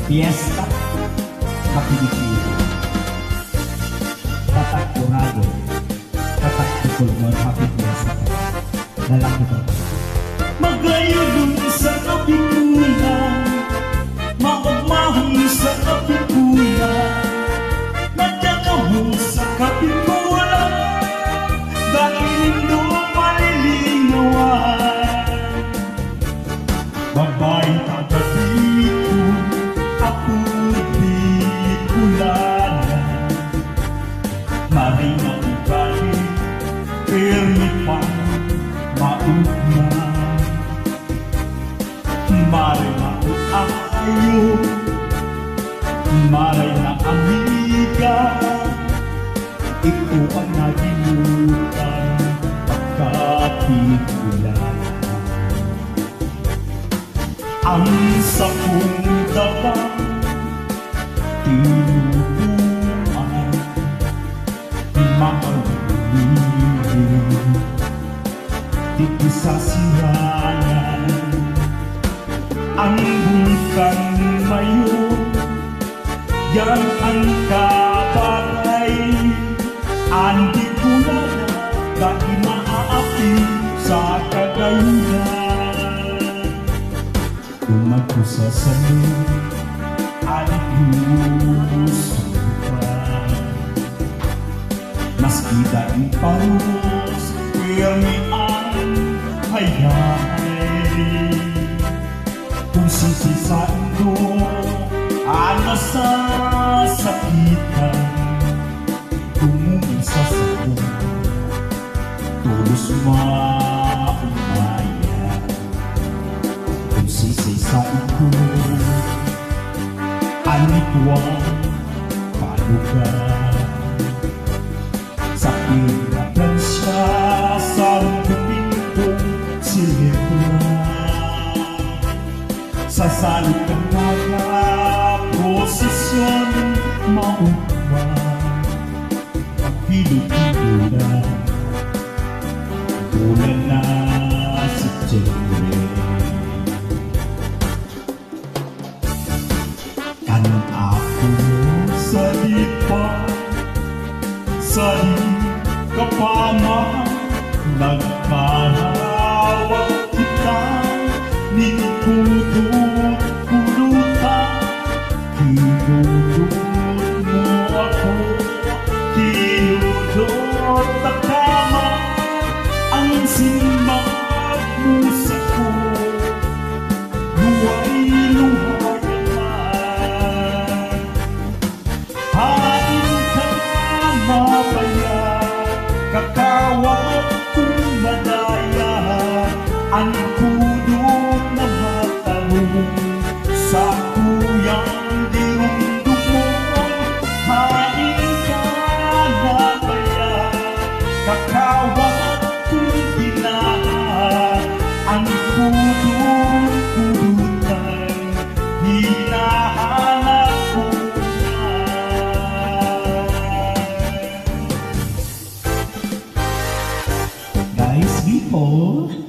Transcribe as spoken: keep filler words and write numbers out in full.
Fiesta sa Pilipino. Tatak Kurado, Tatak Kulmon, Happy Fiesta. Lalaki ba? Magayulong sa kapikulan, maumahong sa kapikulan, nagkakahong sa kapikulan, dahil doon malilinawan. Babae tagabito, ako bikulan, maring maubali, permi pa maugma. Maray na ayo, maray na amiga, ikaw ang nagimutan pagkatikulan. Ang sakong dabang tinubuan, makalulingin, tikisasirangan. Ang bukan mayo, yan ang kabagay. Andi pula na dahil maaapi sa kagayunan. Tumago sa samin, alusupan. Maski dahil paros, pirmi ang hayay. Kung sisisain ko ang nasasakitan, tumungin sa sakong tulos maumaya. Kung sisisain ko ang ituang palugan, sa pinagan siya sa rungkupin kong silipran. Sa salit ng mga posisyon maugma, pagpilipin-ulan, ulan na sa Siyempre. Kanan ako sa lipa, sa kapama, nagpahawak kita, ninipudot pulutan, hinudot mo ako, hinudot na kama, ang simbag mo sa ko, luway-luway naman. Hain ka mapaya, kakawat kong madaya, ang pudot na matarong sa kuyang dirundumon. Hain ka mapaya, kakawat kong binahan, ang pudot-pudutan, hinahanap ko na. Guys, people,